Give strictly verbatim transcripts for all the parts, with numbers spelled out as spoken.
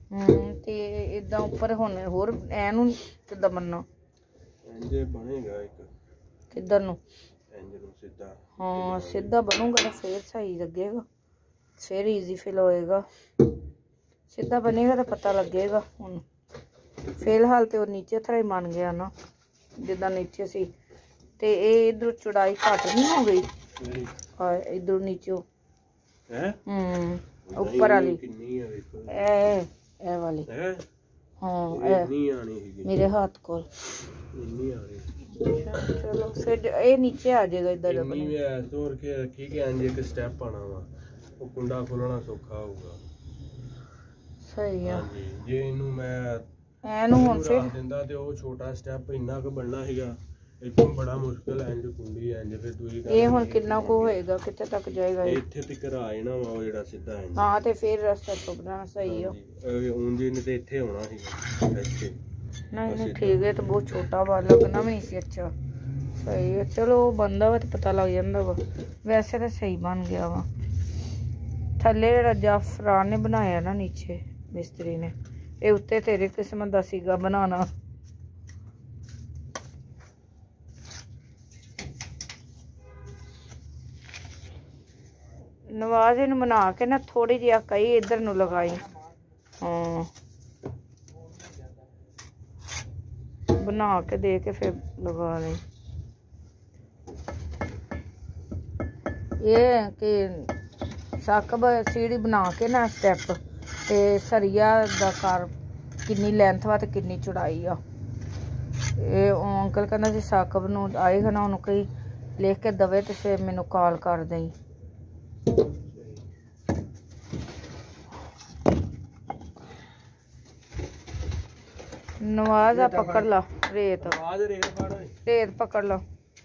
हम्म ते इदां उपर हुण होर एनू किदां बनना इंज बनेगा एक किधर नू इंज नू सीधा हाँ सीधा बनूगा तो फिर सही लगेगा फिर इजी फील होएगा सीधा बनेगा तो पता लगेगा हुण फिलहाल तो नीचे थोड़ा ही बन गया ना जिदा नीचे सी ते इधर चौड़ाई घट नहीं हो गई हाँ इधर नीचे हम्म ऊपर वाली ए ए वाली हाँ ए मेरे हाथ को चलो फिर ये नीचे आ जाएगा इधर इन्नी भी है तोड़ के रखी के अंज एक स्टेप आना वा वो कुंडा खोलना सौखा होगा सही है हां जी जे इनु मैं एनु हुन फिर दिंदा ते वो छोटा स्टेप इन्ना क बनना हैगा एकदम बड़ा मुश्किल है इंज कुंडी है इंज फिर दूई ये हुन कितना को होएगा कितने तक जाएगा इथे तक आ जाना वा वो जेड़ा सीधा है हां ते फिर रास्ता छुपना सही है ऊंजे ने ते इथे होना हैगा इथे नहीं नहीं ठीक है तो बहुत छोटा वा लगना भी नहीं सी अच्छा सही है चलो बनदा वा तो पता लग जांदा वा वैसे तो सही बन गया वा थल्ले जेड़ा जाफरान ने बनाया ना नीचे मिस्त्री ने ये उत्ते तेरे किस्मत दा सीगा बनाना नवाज इन बना के ना थोड़ी जी कई इधर नु लगाई हाँ बना के दे के फिर लगा ले ये कि साकब सीढ़ी बना के ना स्टेप ते सरिया दा कर किन्नी लेंथ वा ते किन्नी चौड़ाई आ ये अंकल कहना जी साकब नू आएगा ना उन्होंने कहीं लिख के दवे तो फिर मैनू कॉल कर दें नवाज आ पकड़ ला रेत रेत पकड़ लो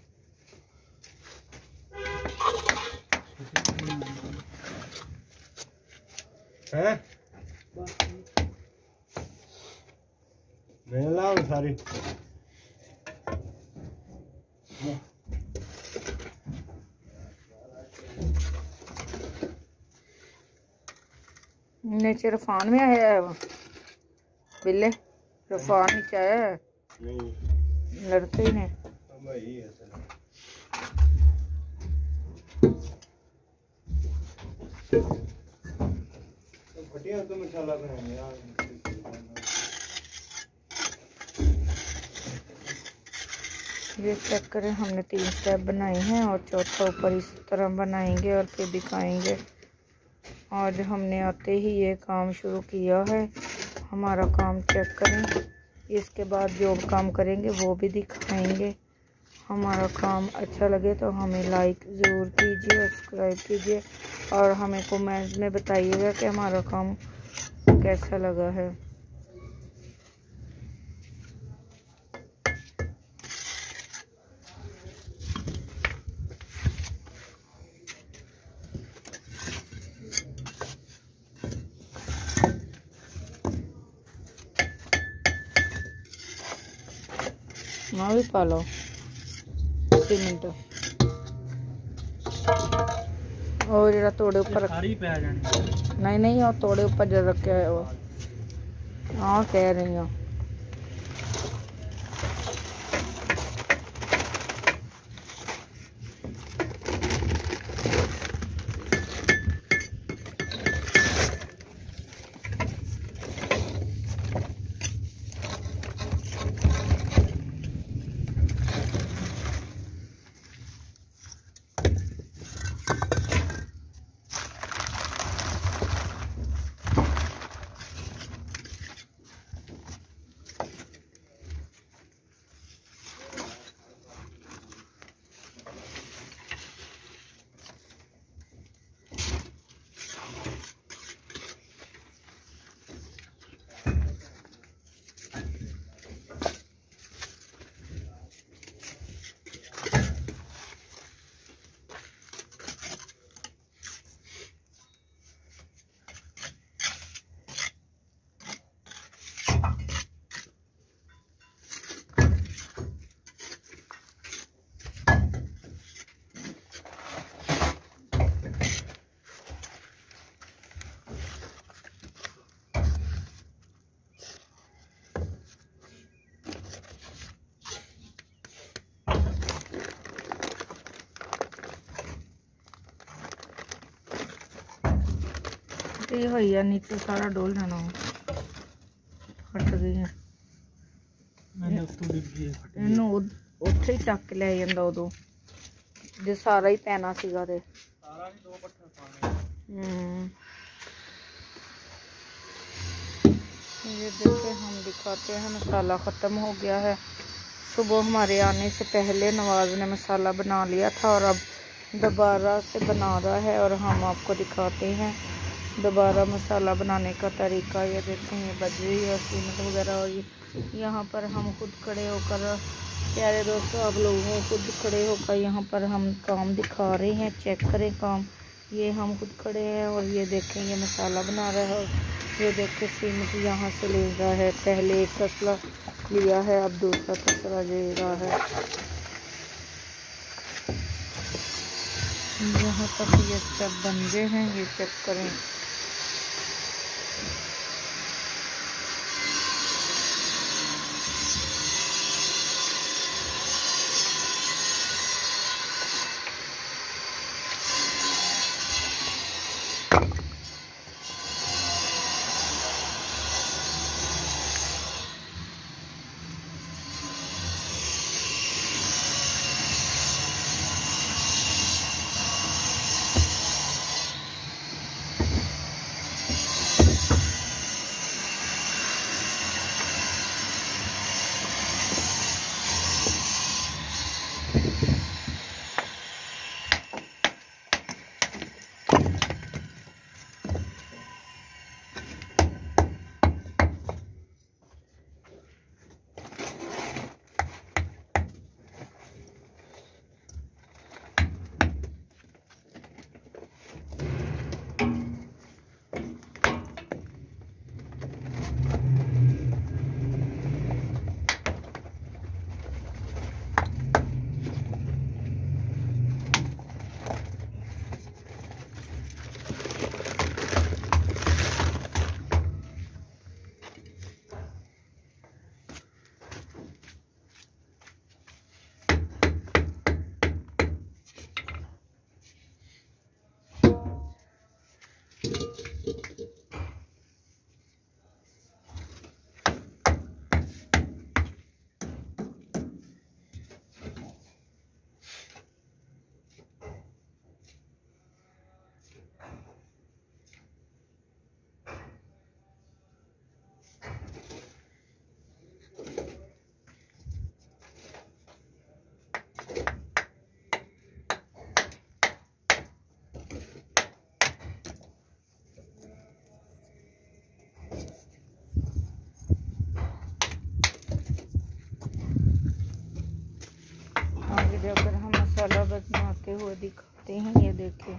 है नहीं लाओ सारी नीचे रफान में आया है वो बिल्ले रफान नीचे आया है नहीं लड़के ही ने भाई है फटिया तो मसाला बनाएंगे यार ये चेक करें हमने तीन स्टेप बनाए हैं और चौथा ऊपर इस तरह बनाएंगे और फिर दिखाएंगे आज हमने आते ही ये काम शुरू किया है हमारा काम चेक करें इसके बाद जो काम करेंगे वो भी दिखाएंगे हमारा काम अच्छा लगे तो हमें लाइक ज़रूर कीजिए सब्सक्राइब कीजिए और हमें कमेंट में बताइएगा कि हमारा काम कैसा लगा है ना भी पा लो सीमेंट और जरा तोड़े ऊपर नहीं नहीं और तोड़े ऊपर जरा रखे वो हाँ कह रही हूँ फटी हुई है, नीचे सारा डोल जाना फट गई है। इनू उत्थे ही चक के ले जांदा उदों जे सारा ही पैना सीगा ते हम्म ये देखिए हम दिखाते हैं मसाला ख़त्म हो गया है। सुबह हमारे आने से पहले नवाज ने मसाला बना लिया था और अब दोबारा से बना रहा है और हम आपको दिखाते हैं दोबारा मसाला बनाने का तरीका। ये देखें ये बजरी और सीमेंट वगैरह और ये यहाँ पर हम खुद खड़े होकर प्यारे दोस्तों आप लोगों को खुद खड़े होकर यहाँ पर हम काम दिखा रहे हैं। चेक करें काम, ये हम खुद खड़े हैं और ये देखें ये मसाला बना रहा है और ये देखें सीमेंट यहाँ से ले रहा है। पहले एक तसला लिया है, अब दूसरा तसला ले रहा है। यहाँ तक ये स्टेप बन गए हैं, ये चेक करें। अगर हम मसाला बनाते हुए दिखाते हैं, ये देखिए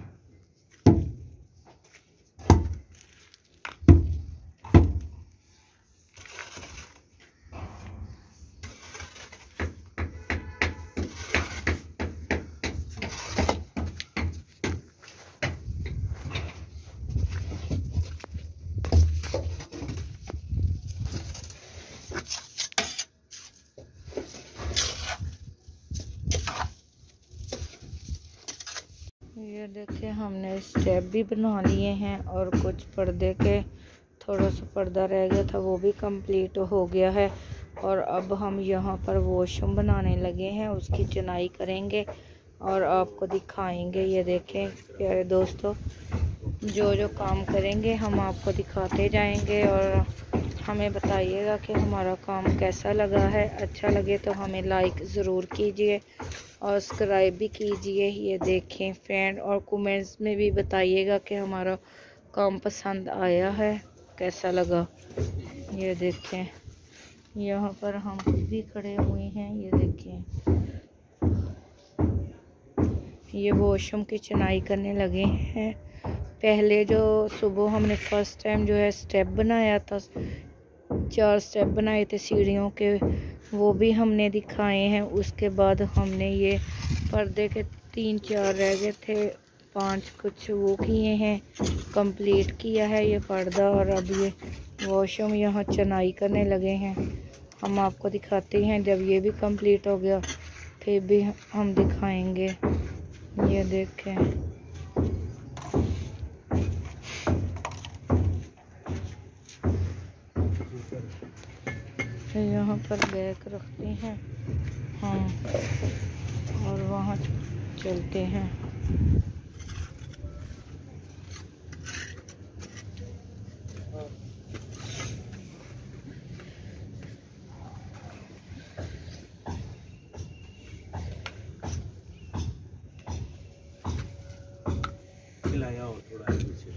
ये देखिए हमने स्टेप भी बना लिए हैं और कुछ पर्दे के थोड़ा सा पर्दा रह गया था वो भी कंप्लीट हो गया है। और अब हम यहाँ पर वॉशरूम बनाने लगे हैं, उसकी चुनाई करेंगे और आपको दिखाएंगे। ये देखें प्यारे दोस्तों, जो जो काम करेंगे हम आपको दिखाते जाएंगे और हमें बताइएगा कि हमारा काम कैसा लगा है। अच्छा लगे तो हमें लाइक ज़रूर कीजिए और सब्सक्राइब भी कीजिए। ये देखें फ्रेंड, और कमेंट्स में भी बताइएगा कि हमारा काम पसंद आया है, कैसा लगा। ये देखें यहाँ पर हम खुद भी खड़े हुए हैं। ये देखें ये वॉशरूम की चुनाई करने लगे हैं। पहले जो सुबह हमने फर्स्ट टाइम जो है स्टेप बनाया था, चार स्टेप बनाए थे सीढ़ियों के, वो भी हमने दिखाए हैं। उसके बाद हमने ये पर्दे के तीन चार रह गए थे, पांच कुछ वो किए हैं, कंप्लीट किया है ये पर्दा। और अब ये वॉशरूम यहाँ चुनाई करने लगे हैं। हम आपको दिखाते हैं जब ये भी कंप्लीट हो गया फिर भी हम दिखाएंगे। ये देखें यहाँ पर बैग रखते हैं हम और वहाँ चलते हैं। खिलाया हो थोड़ा पीछे।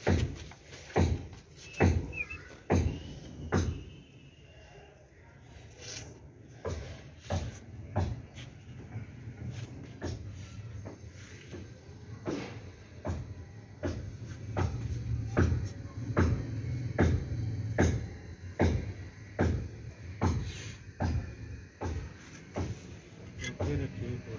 रखिए थोड़ा।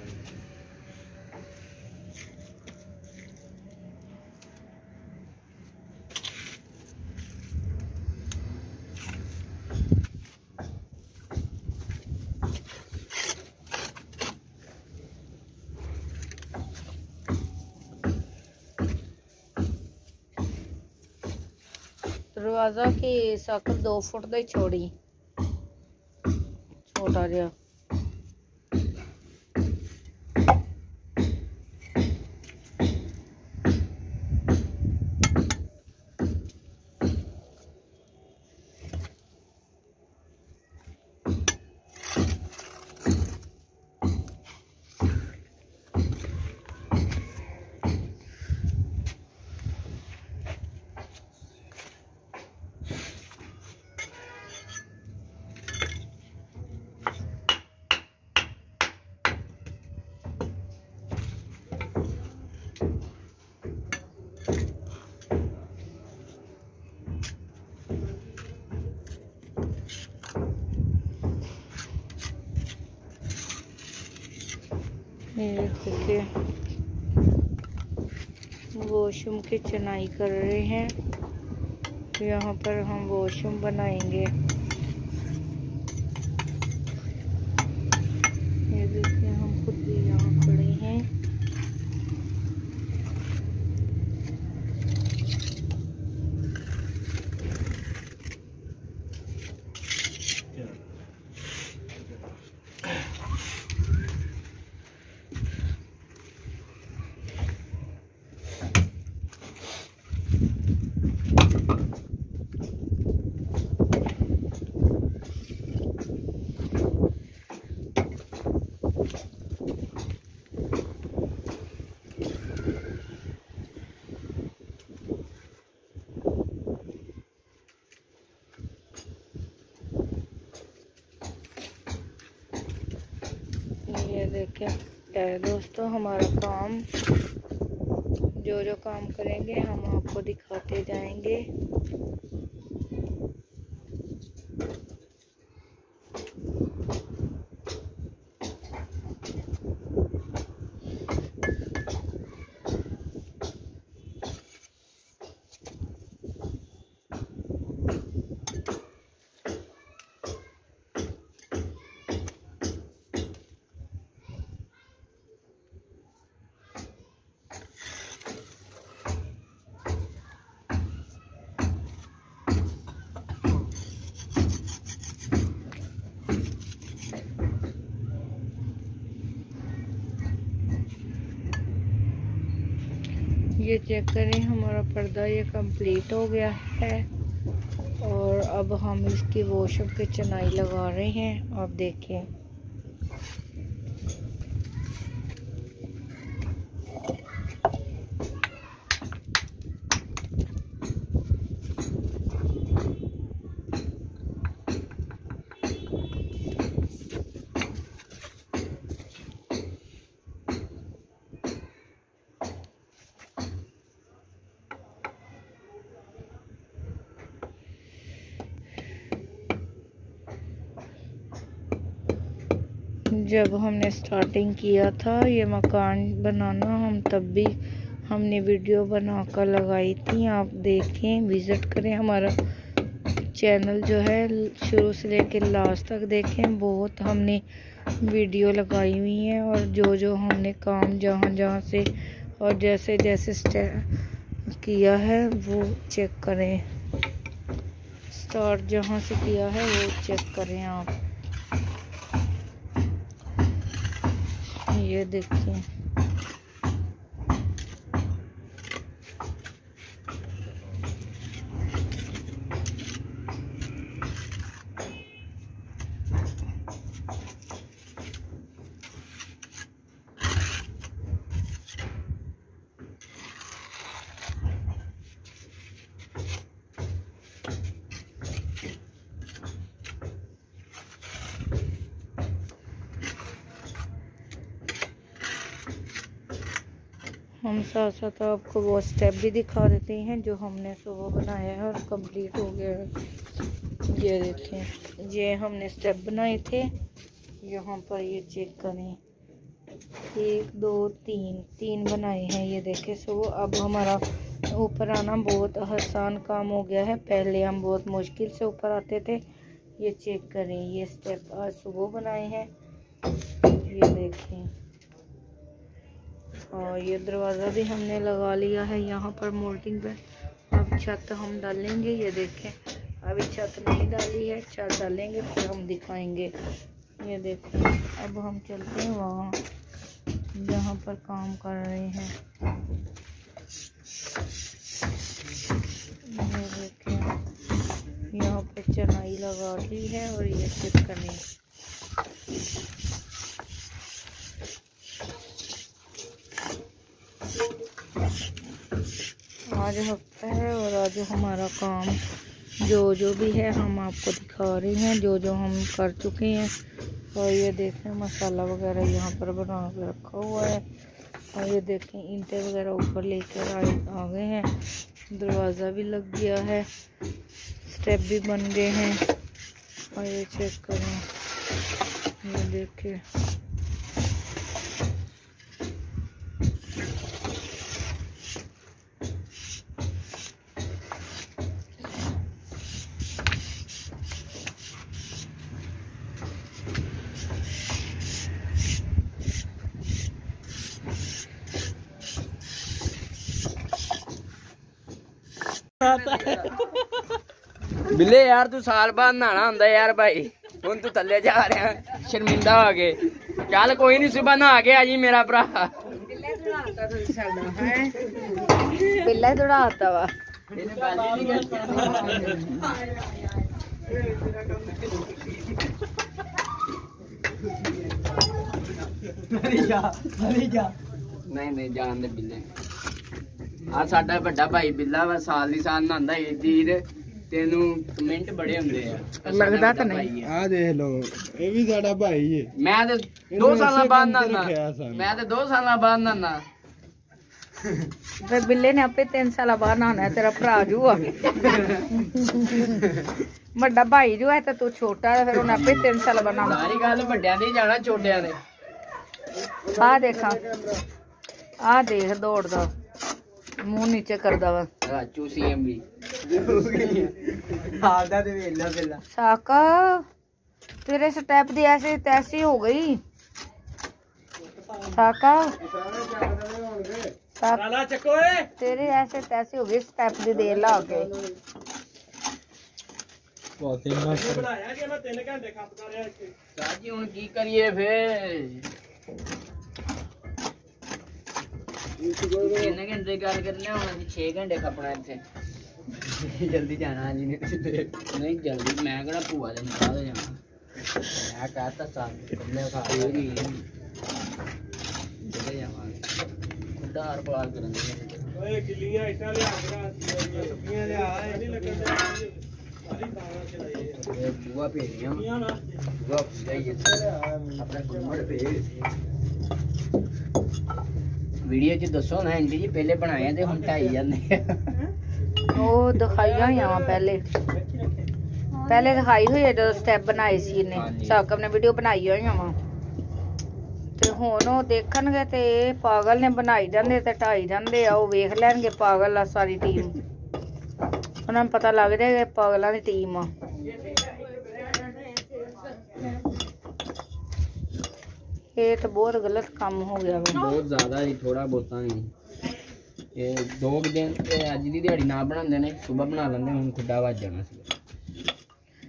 दरवाजा की साकत दो फुट दी छोड़ी छोटा जिहा। ये देखिए वॉशरूम की चुनाई कर रहे हैं। यहाँ पर हम वॉशरूम बनाएंगे। ये देखिए हम खुद भी यहाँ खड़े हैं। ये देखिए दोस्तों हमारा काम, जो जो काम करेंगे हम आपको दिखाते जाएंगे। ये चेक करें हमारा पर्दा ये कंप्लीट हो गया है और अब हम इसकी वॉशरूम की चुनाई लगा रहे हैं। आप देखिए जब हमने स्टार्टिंग किया था ये मकान बनाना, हम तब भी हमने वीडियो बनाकर लगाई थी। आप देखें, विज़िट करें हमारा चैनल जो है, शुरू से लेकर लास्ट तक देखें। बहुत हमने वीडियो लगाई हुई हैं और जो जो हमने काम जहाँ जहाँ से और जैसे जैसे किया है वो चेक करें। स्टार्ट जहाँ से किया है वो चेक करें आप। ये देखिए हम साथ साथ आपको वो स्टेप भी दिखा देते हैं जो हमने सुबह बनाया है और कंप्लीट हो गया है। ये देखें, ये हमने स्टेप बनाए थे। यहाँ पर ये चेक करें, एक दो तीन तीन बनाए हैं। ये देखें सुबह। अब हमारा ऊपर आना बहुत आसान काम हो गया है। पहले हम बहुत मुश्किल से ऊपर आते थे। ये चेक करें, ये स्टेप आज सुबह बनाए हैं। ये देखें, और ये दरवाज़ा भी हमने लगा लिया है यहाँ पर मोल्डिंग पे। अब छत हम डालेंगे। ये देखें, अभी छत नहीं डाली है, छत डालेंगे फिर हम दिखाएंगे। ये देखें, अब हम चलते हैं वहाँ जहाँ पर काम कर रहे हैं। ये देखें, यहाँ पर चनाई लगा ली है और ये चेक करें। आज हफ्ता है और आज हमारा काम जो जो भी है हम आपको दिखा रहे हैं, जो जो हम कर चुके हैं। और ये देखें मसाला वगैरह यहाँ पर बना के रखा हुआ है। और ये देखें ईंटें वगैरह ऊपर लेकर आए आ गए हैं। दरवाज़ा भी लग गया है, स्टेप भी बन गए हैं। और ये चेक करें, ये देखें बिल्ले यार तू साल बाद नहाना होंदा यार भाई। हुण तू थल्ले जा रहा शर्मिंदा हो गए। चल कोई नहीं, सुबह नहा के आ जी मेरा भरा। बिल्ला दौड़ाता वा। नहीं नहीं जान दे बिल्ले। आ साडा बड़ा भाई बिल्ला वा, साल दी साल नहांदा है जीर। तेनू कमेंट बड़े हुंदे आ, लगदा तां नहीं। आ देख लो, ये भी साडा भाई है। मैं ते दो साल बाद नहाना, मैं ते दो साल बाद नहाना। फिर बिल्ले ने आपे तीन साल बाद नहाना है। तेरा भरा जू आ बड़ा भाई जो है, तो तू छोटा है, फिर उन्हें आपे तीन साल बाद नहाना। सारी गल वड्डियां दी जाना, छोटियां ने। आ देखा, आ देख दौड़दा, मुंह नीचे करदा वा। राचू सीएम भी हालदा ते वेला वेला साका तेरे स्टेप दी ऐसे तैसी हो गई। साका साला चको तेरे ऐसे तैसी हो गई स्टेप दी देर ला के। बहुत ही मस्त बनाया जे मैं तीन घंटे खपदा रहा इत्थे। राजी हुण की करिए फिर? तीन घंटे गल करने हुण छे घंटे खपना इत्थे। जल्दी जाना जी ने नहीं जल्दी मैं केड़ा भूआ दे निकाह ते जाना। मैं कहता साल पहले खा चले जावांगे उधार पार करन दे। ओए गिल्लियां इटा ले आगरा सब्जियां ले आ नहीं लगन दे सारी तारा चलाई ये बुआ भेड़ियां सब्जियां ना बुआ जाइए अपना घुमड़ भेड़। वीडियो च दसो ना आंटी जी, पहले बनाए ते हुण ढाई जांदे। ਉਹ ਦਿਖਾਈਆਂ ਹੋਈਆਂ ਵਾ ਪਹਿਲੇ ਪਹਿਲੇ ਦਿਖਾਈ ਹੋਈ ਹੈ ਜਦੋਂ ਸਟੈਪ ਬਣਾਏ ਸੀ ਇਹਨੇ। ਸਾਕਬ ਨੇ ਵੀਡੀਓ ਬਣਾਈ ਹੋਈਆਂ ਵਾ ਤੇ ਹੁਣ ਉਹ ਦੇਖਣਗੇ ਤੇ ਇਹ ਪਾਗਲ ਨੇ ਬਣਾਈ ਜਾਂਦੇ ਤੇ ਢਾਈ ਜਾਂਦੇ ਆ। ਉਹ ਵੇਖ ਲੈਣਗੇ ਪਾਗਲ ਆ ਸਾਰੀ ਟੀਮ, ਉਹਨਾਂ ਨੂੰ ਪਤਾ ਲੱਗ ਜਾਏਗਾ ਪਾਗਲਾਂ ਦੀ ਟੀਮ ਆ। ਇਹ ਤਾਂ ਬਹੁਤ ਗਲਤ ਕੰਮ ਹੋ ਗਿਆ ਵਾ। बहुत ज्यादा ही, थोड़ा बहुता नहीं। ये दो दिन अज की दिहाड़ी ना बनाते ने, सुबह बना लेंगे। हुण खुदा वज जाना सी।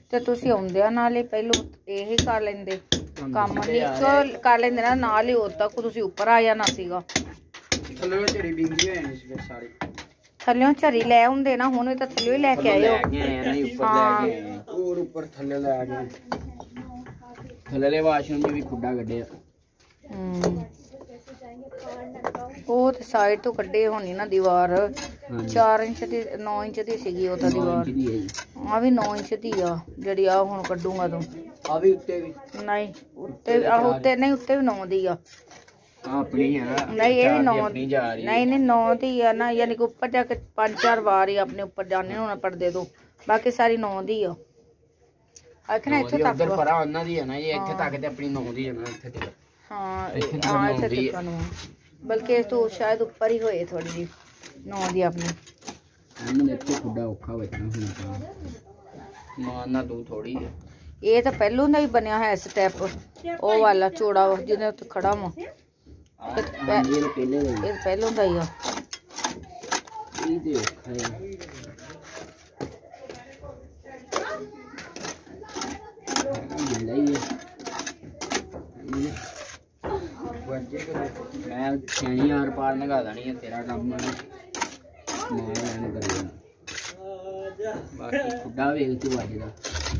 ਤੇ ਤੁਸੀਂ ਆਉਂਦਿਆਂ ਨਾਲ ਹੀ ਪਹਿਲੋਂ ਇਹ ਕਰ ਲੈਂਦੇ ਕੰਮ ਨਹੀਂ ਕਿਉਂ ਕਰ ਲੈਂਦੇ ਨਾ ਨਾਲ ਹੀ ਉਦੋਂ ਤੱਕ ਤੁਸੀਂ ਉੱਪਰ ਆ ਜਾਣਾ ਸੀਗਾ। ਥੱਲੇ ਝੜੀ ਬਿੰਦੀ ਹੋਏ ਨੇ ਸਾਰੇ ਥੱਲਿਓਂ ਝਰੀ ਲੈ ਆਉਂਦੇ ਨਾ ਹੁਣ ਵੀ ਤਾਂ ਥੱਲਿਓ ਹੀ ਲੈ ਕੇ ਆਏ ਹੋ। ਹਾਂ ਹੋਰ ਉੱਪਰ ਥੱਲੇ ਲੈ ਗਏ ਥੱਲੇ ਵਾਸ਼ਰੂਮ ਵੀ ਖੁੱਡਾ ਕੱਢਿਆ। ਹੂੰ ਉਹ ਤੇ ਸਾਈਡ ਤੋਂ ਕੱਢੇ ਹੋਣੀ ਨਾ ਦੀਵਾਰ ਚਾਰ ਇੰਚ ਦੀ ਨੌ ਇੰਚ ਦੀ ਸੀਗੀ ਉਹ ਤਾਂ ਦੀਵਾਰ ਆ ਵੀ ਨੌ ਇੰਚ ਦੀ ਆ ਜਿਹੜੀ ਆ ਹੁਣ ਕੱਢੂਗਾ ਤੂੰ ਆ ਵੀ ਉੱਤੇ ਵੀ ਨਹੀਂ ਉੱਤੇ ਆ ਉੱਤੇ ਨਹੀਂ ਉੱਤੇ ਵੀ ਨੌ ਦੀ ਆ ਆਪਣੀ ਆ ਨਹੀਂ ਇਹ ਵੀ ਨੌ ਨਹੀਂ ਨਹੀਂ ਨੌ ਦੀ ਆ ਨਾ ਯਾਨੀ ਕਿ ਉੱਪਰ ਜਾ ਕੇ ਪੰਜ ਚਾਰ ਵਾਰ ਹੀ ਆਪਣੇ ਉੱਪਰ ਜਾਣੇ ਹੁਣ ਪਰਦੇ ਤੋਂ ਬਾਕੀ ਸਾਰੀ ਨੌ ਦੀ ਆ ਆਖਣਾ ਇੱਥੇ ਤੱਕ ਉਧਰ ਪਰਾ ਉਹਨਾਂ ਦੀ ਆ ਨਾ ਇਹ ਇੱਥੇ ਤੱਕ ਤੇ ਆਪਣੀ ਨੌ ਦੀ ਆ ਨਾ ਇੱਥੇ ਤੱਕ ਹਾਂ ਹਾਂ ਇੱਥੇ ਤੱਕ ਨੂੰ ਬਲਕਿ ਤੂੰ ਸ਼ਾਇਦ ਉੱਪਰ ਹੀ ਹੋਏ ਥੋੜੀ ਜੀ ਨੌ ਦੀ ਆਪਣੀ ਇਹਨੂੰ ਇੱਥੇ ਖੁੱਡਾ ਔਖਾ ਬਚਣਾ ਹੁਣ ਮਾਰਨਾ ਤੂੰ ਥੋੜੀ ਆ ਇਹ ਤਾਂ ਪਹਿਲੋਂ ਦਾ ਹੀ ਬਣਿਆ ਹੈ ਸਟੈਪ ਉਹ ਵਾਲਾ ਚੌੜਾ ਜਿਹਦੇ ਉੱਤੇ ਖੜਾ ਵਾ ਇਹ ਪਹਿਲੇ ਇਹ ਪਹਿਲੋਂ ਦਾ ਹੀ ਆ ਇਹ ਤੇ ਔਖਾ ਹੈ मैं छेनी यार पार लगा देनी है तेरा काम मैं मैंने कर देना बाकी खुदा वेख तू बजदा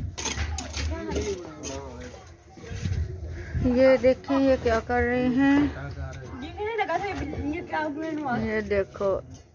ये देखिए ये क्या कर रहे हैं ये देखो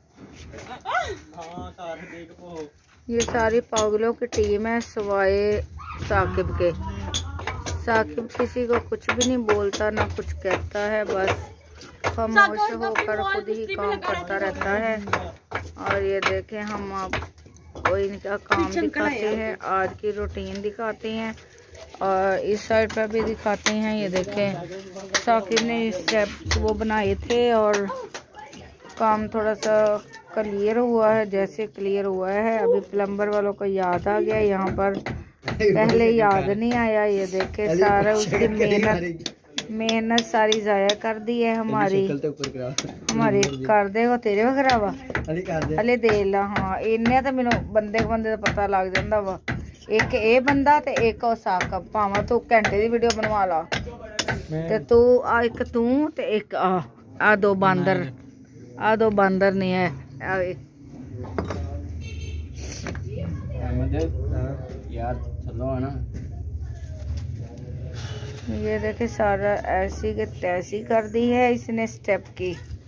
ये सारी पागलों की टीम है सिवाय साकिब के। साकिब किसी को कुछ भी नहीं बोलता ना कुछ कहता है बस खामोश होकर खुद ही काम करता रहता है। और ये देखें हम आपको इनका काम दिखाते हैं आज की रूटीन दिखाते हैं और इस साइड पर भी दिखाते हैं। ये देखें साकिब ने स्टेप्स वो बनाए थे और काम थोड़ा सा क्लियर हुआ है जैसे क्लियर हुआ है। अभी प्लम्बर वालों को याद आ गया यहाँ पर पहले याद नहीं आया। ये देखे सारा उसकी मेहनत मेहनत सारी जाया कर दी है हमारी हमारी कर देगा तेरे वगैरह वा हले दे ला। हाँ इन्ने तो मैनू बंदे बंदे का पता लग जाता वा एक ये बंदा ते एक साकिब भावा तू घंटे की वीडियो बनवा ला ते तू आ एक तू ते एक आ आ दो बांदर आ दो बांदर नहीं है यार चलो है ना। ये देखे सारा ऐसी के तैसी कर दी है इसने स्टेप की।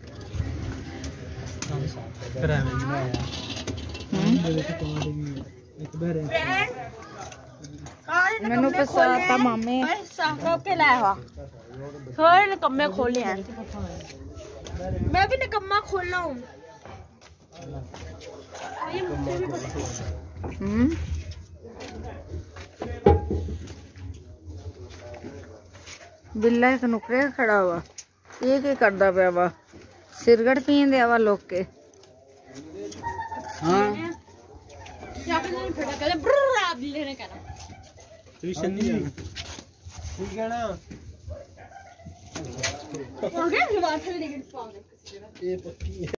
मैनू पसंद था मामे के लाया थोड़े निकम्मे खोले हैं मैं भी निकम्मा खोल रहा हूँ। हम्म बिल्ला एक नुकरे खड़ा हुआ ये क्या करदा पिया वा सिरगड़ पीन दिया वा लोग के। हाँ ट्यूशन नहीं जाना ठीक है ना ये पक्की है।